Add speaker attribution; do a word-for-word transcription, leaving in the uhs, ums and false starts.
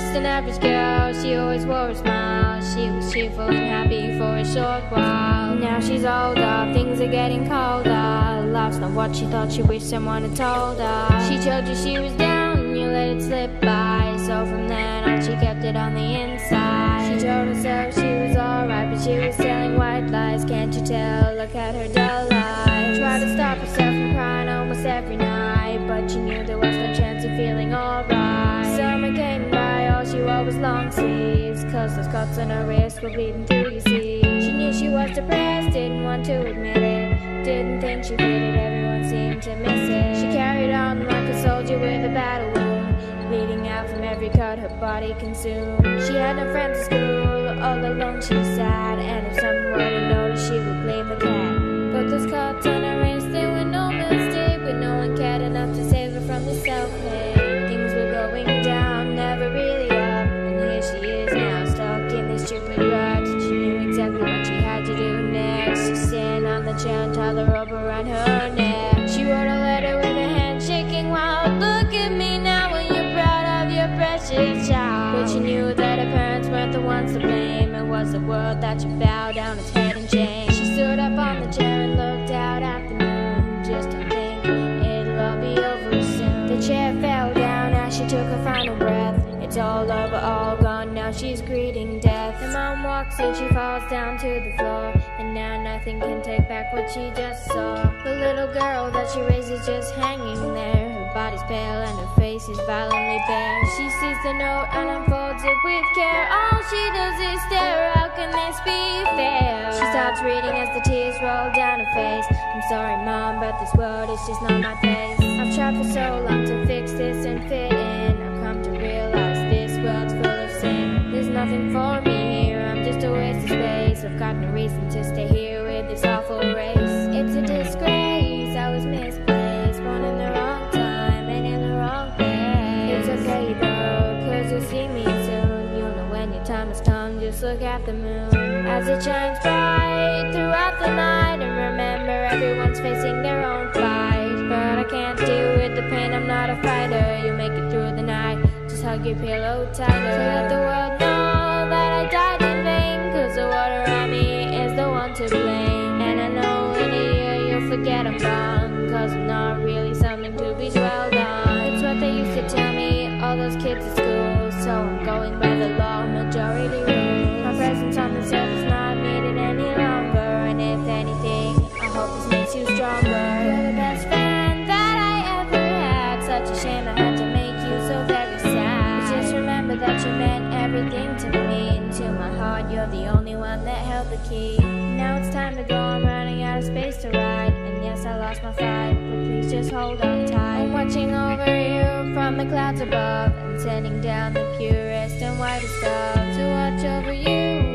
Speaker 1: just an average girl, she always wore a smile. She was cheerful and happy for a short while. Now she's older, things are getting colder. Life's not what she thought, she wished someone had told her. She told you she was down, you let it slip by. So from then on she kept it on the inside. She told herself she was alright, but she was telling white lies. Can't you tell? Look at her dull eyes. Tried to stop herself from crying almost every night, but she knew there was no chance of feeling alright. Summer came by, all she wore was long sleeves, cause those cuts on her wrists were bleeding through, you see. She knew she was depressed, didn't want to admit it. Didn't think she fitted, everyone seemed to miss it. She carried on like a soldier with a battle wound, bleeding out from every cut her body consumed. She had no friends at school, all alone she was sad, and if someone were to notice she would blame the cat. But those cuts on her wrist, they were no mistake, but no one cared enough to save her from the self-hate. Things were going down, never really up, and here she is now, stuck in this stupid rut. She knew exactly what she had to do next. She sat on the chair and tied the rope around her neck. She wrote a letter with her hand shaking wild. Look at me now when you're proud of your precious child. But she knew that her parents weren't the ones to blame. It was the world that should bow down its head in shame. She stood up on the chair and looked out at the moon, just to think it'll all be over soon. The chair fell down as she took her final breath. It's all over, all gone, now she's greeting death. The mom walks in, she falls down to the floor, and now nothing can take back what she just saw. The little girl that she raised is just hanging there. Her body's pale and her face is violently bare. She sees the note and unfolds it with care. All she does is stare, how can this be fair? She stops reading as the tears roll down her face. I'm sorry mom, but this world is just not my place. I've tried for so long to fix this and fit in. I've come to realize this world's full of sin. There's nothing for me here, I'm just a waste of space. I've got no reason to stay here with this awful race. It's a disgrace, I was misplaced, born in the wrong time and in the wrong place. It's okay though, cause you'll see me soon. You'll know when your time has come, just look at the moon as it shines bright throughout the night. And remember, everyone's facing their own fight, but I can't deal with the pain, I'm not a fighter. You make it through the night, just hug your pillow tighter. So let the world know that I died in vain, cause the world around me is the one to blame. And I know in a year you'll forget I'm gone, cause I'm not really something to be dwelled on. It's what they used to tell me, all those kids at school, so I'm going by the law, majority rules. My presence on this earth is not needed any longer, and if anything, I hope this makes you stronger. You're the best friend that I ever had, such a shame I had to make you so very sad. But just remember that you meant everything to me, and to my heart you're the only one that held the key. Now it's time to go, I'm running out of space to ride, and yes I lost my fight, but please just hold on tight. I'm watching over you from the clouds above, and sending down the purest and whitest love to watch over you